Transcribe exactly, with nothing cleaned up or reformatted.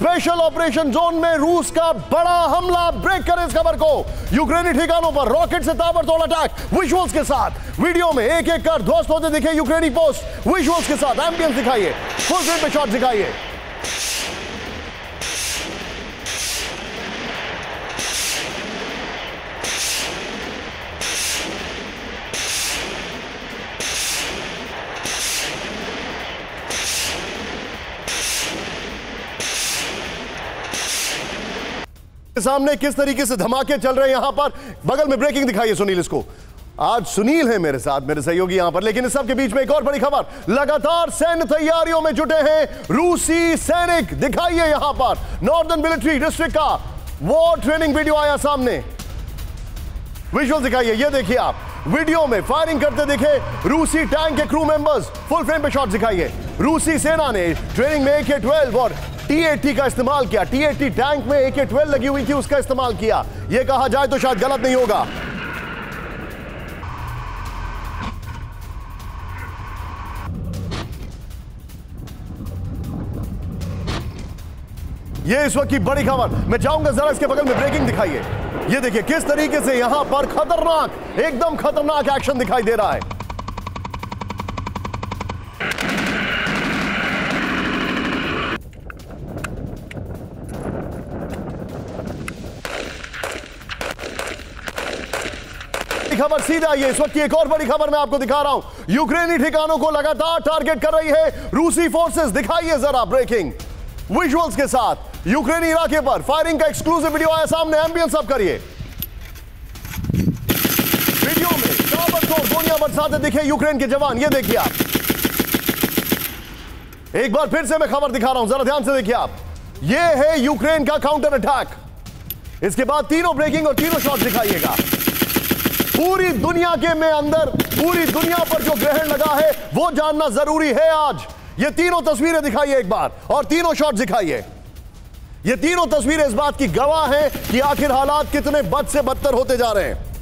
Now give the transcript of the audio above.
Special operation zone में रूस का बड़ा हमला। ब्रेक करें इस खबर को। यूक्रेनी ठिकानों पर रॉकेट से ताबड़तोड़ अटैक विजुअल्स के साथ। वीडियो में एक एक कर ध्वस्त होते दिखे यूक्रेनी पोस्ट। विजुअल्स के साथ एम्बियंस दिखाइए, फुल फ्रेम पे शॉट दिखाइए। सामने किस तरीके से धमाके चल रहे हैं यहां पर। बगल में ब्रेकिंग दिखाइए सुनील इसको। आज सुनील है मेरे साथ, मेरे सहयोगी यहां पर। लेकिन इस सब के बीच में एक और बड़ी खबर, लगातार सैन्य तैयारियों में जुटे हैं रूसी सैनिक। दिखाइए यहां पर नॉर्दर्न मिलिट्री डिस्ट्रिक्ट का वॉर ट्रेनिंग वीडियो आया सामने। विजुअल दिखाइए, ये देखिए आप। वीडियो में फायरिंग करते दिखे रूसी टैंक के क्रू मेंबर्स। फुल फ्रेम पे शॉट दिखाइए। रूसी सेना ने ट्रेनिंग में ए के ट्वेल्व और टी एटी का इस्तेमाल किया। टी एटी टैंक में ए के ट्वेल्व लगी हुई थी, उसका इस्तेमाल किया। यह कहा जाए तो शायद गलत नहीं होगा। यह इस वक्त की बड़ी खबर। मैं चाहूंगा जरा इसके बगल में ब्रेकिंग दिखाइए। यह देखिए किस तरीके से यहां पर खतरनाक, एकदम खतरनाक एक्शन दिखाई दे रहा है। खबर सीधा ये इस वक्त की एक और बड़ी खबर मैं आपको दिखा रहा हूं। यूक्रेनी ठिकानों को लगातार टारगेट कर रही है रूसी फोर्सेस। दिखाइए जरा ब्रेकिंग विजुअल्स के साथ। यूक्रेनी इलाके पर फायरिंग का एक्सक्लूसिव वीडियो आया सामने। एम्बियंस अब करिए। वीडियो में ताबड़तोड़ गोलियां बरसाते दिखे यूक्रेन के जवान। ये देखिए आप। एक बार फिर से मैं खबर दिखा रहा हूं, जरा ध्यान से देखिए आप। ये है यूक्रेन का काउंटर अटैक। इसके बाद तीनों ब्रेकिंग और तीनों शॉट दिखाइएगा। पूरी दुनिया के में अंदर, पूरी दुनिया पर जो ग्रहण लगा है वो जानना जरूरी है आज। ये तीनों तस्वीरें दिखाइए एक बार और तीनों शॉट दिखाइए। ये तीनों तस्वीरें इस बात की गवाह हैं कि आखिर हालात कितने बद से बदतर होते जा रहे हैं।